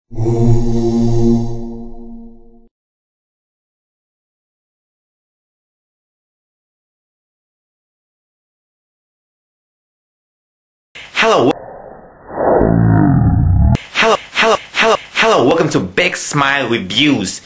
Hello, welcome to Big Smile Reviews.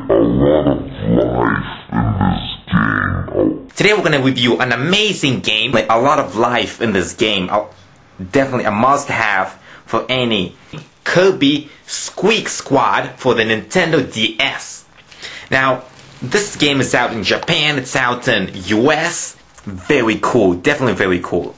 Today we're gonna review an amazing game, like a lot of life in this game. Definitely a must-have for any. Kirby Squeak Squad for the Nintendo DS. Now, this game is out in Japan, it's out in US. Very cool, definitely very cool.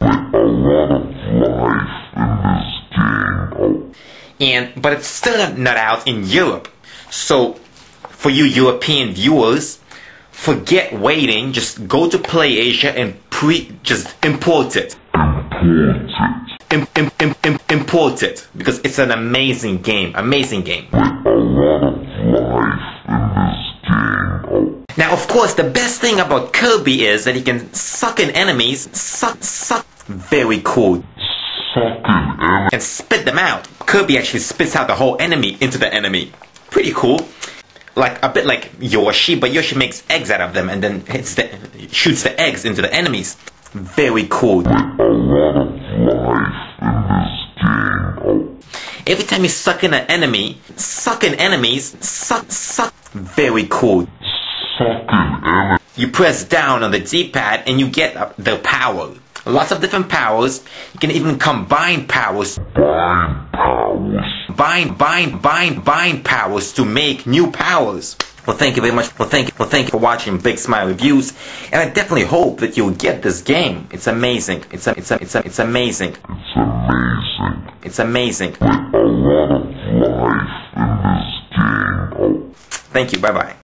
But it's still not out in Europe. So, for you European viewers, forget waiting. Just go to PlayAsia and just import it. Import it, because it's an amazing game. Amazing game. Now, of course, the best thing about Kirby is that he can suck in enemies. Suck. Very cool. And spit them out. Kirby actually spits out the whole enemy into the enemy. Pretty cool. Like a bit like Yoshi, but Yoshi makes eggs out of them and then shoots the eggs into the enemies. Very cool. Every time you suck in an enemy, suck. Very cool. You press down on the D-pad and you get the power. Lots of different powers. You can even combine powers. Bind powers to make new powers. Well, thank you very much. Thank you for watching Big Smile Reviews. And I definitely hope that you'll get this game. It's amazing. It's amazing. It's amazing. With a lot of life in this game. Thank you. Bye bye.